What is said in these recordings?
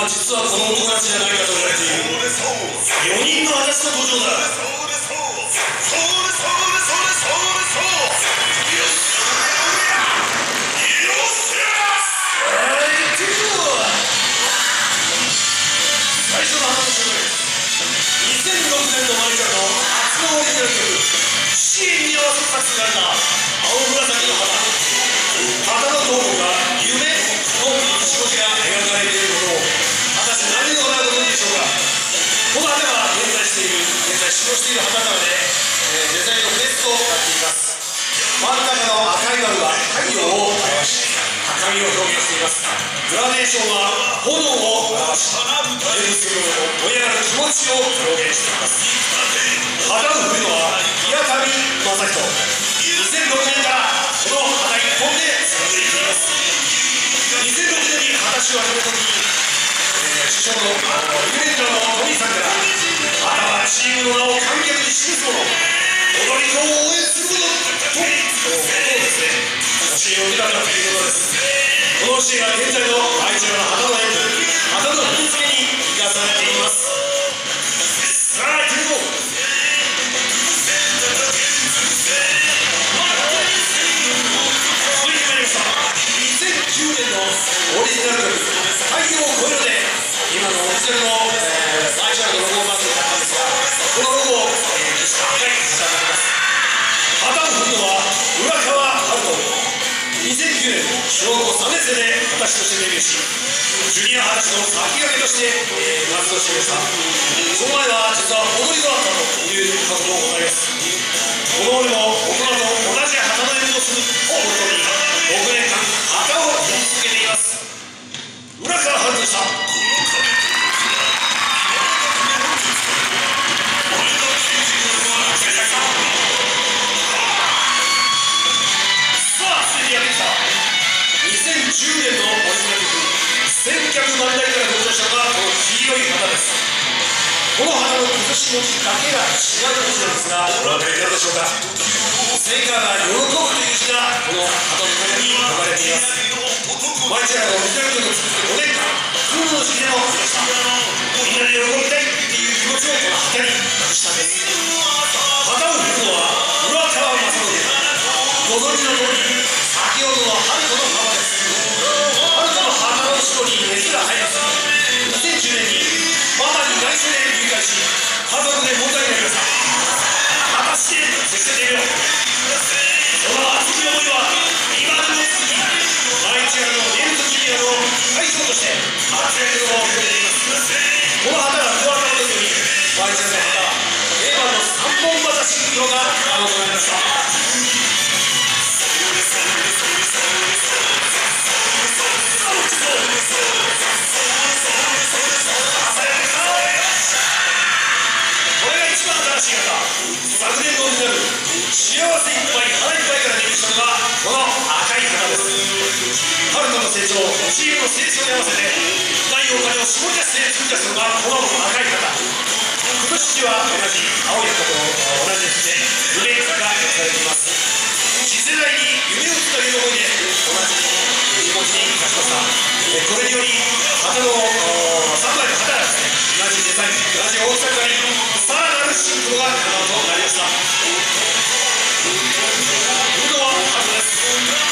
実はこの男たちじゃないかと言われている4人の私の登場だ。最初の話をする。2006年のマリカの初のオリジナル曲「シーン」に合わせ作成された青紫の旗の頭部が夢の星々が描かれていることを果たして何でございご存知でしょうか。この旗は現在使用している旗なので、デザインのベースとなっています。真ん中の赤い丸は太陽を表し高みを表現しています。グラデーションは炎を表し念仏の燃え上がる気持ちを表現しています。旗を振るのは宮上正人。2006年からこの旗一本で続いています。2006年に旗手を始めた時に、師匠のユレンジャーのトミーさんから旗はチームの名を観客に示すもの、踊り子を応援するものとですね、教えを受けたということです。この教えが現在の愛知の旗の演舞、旗の振り付けに生かされています。さあ、行ってみよう。2010年のオリジナル曲「太陽を超える」で今のオリジナルの愛知のロゴをまず歌ったんですが、このロゴをしっかり刻んでいます。旗を振るのは浦川春人。2009年小学校3年生で旗手としてデビューし、ジュニア旗手の先駆けとして活動していました。その前は実は踊り子だったという活動を行います。この俺も大人と同じ旗の演舞をするをモットーに6年間旗を振り続けています。浦川春人でした。2010年のオリジナル曲「千客万代」から登場したのがこの黄色い旗です。この旗の崩し文字だけが違う文字なんですが、お分かりになるでしょうか。聖火が喜ぶという字がこの旗の中に書かれています。マイチェラのオリジナル曲を作って5年間、空の時期でもありました。みんなで喜びたいっていう気持ちをこの旗に託したんです。旗を振るのは浦川正人。ご存知の通り、先ほどの春子のママです。春子の旗の後ろに熱が入りすぎ、2010年にママに内緒で誘拐し、家族で問題になりました。果たして接している。その熱い思いは今でも続き、毎日の伝統ジュニアの会長として活躍を受けています。この旗が加わったことにより、毎日の旗は令和の三本旗シンクロが可能となりました。昨年のオリジナル「幸せいっぱい花いっぱい」からデビューしたのがこの赤い旗です。春人の成長、チームの成長に合わせてないお金を絞り出して作り出したのがこの赤い旗。今年は同じ青い旗と同じですね、ブレークが描かれています。次世代に夢をつなげる思いで同じ気持ちに生かしました。これにより旗の3枚の旗がですね、同じデザイン、同じ大きさになり、さらなるシンクロが可能となりました。振るのは春です。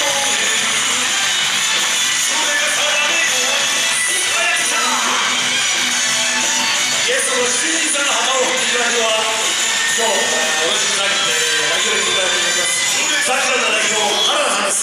ゲストの七人さんの旗を振っていただくのは今日同じくラジオでいただいておりますさくらの代表原田さんです。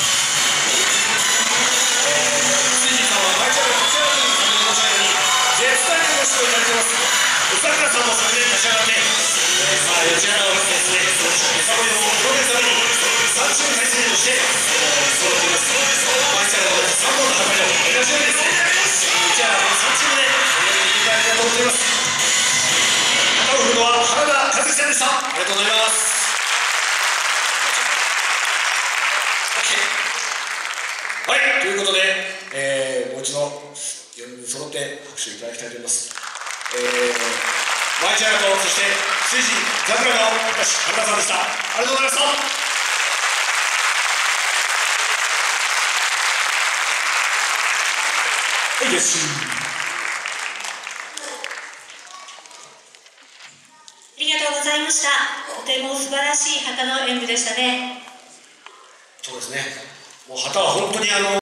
七人さんは毎回こちらのための申し上げに絶対にご指導いただいています。さくらさんも昨年立ち上がって内側をですね、サボりを広げるために3チーム体制としてそうやっています。毎回の3本の旗を同じようにですね、内側の3チームでありがとうございます。旗を振るのは原田和樹さんでした。ありがとうございます。はい、ということで、もう一度4人揃って拍手いただきたいと思います。マイチャラとそして水神桜の私原田さんでした。ありがとうございました。はいです。 ざいました。とても素晴らしい旗の演舞でしたね。 そうですね。もう旗は本当に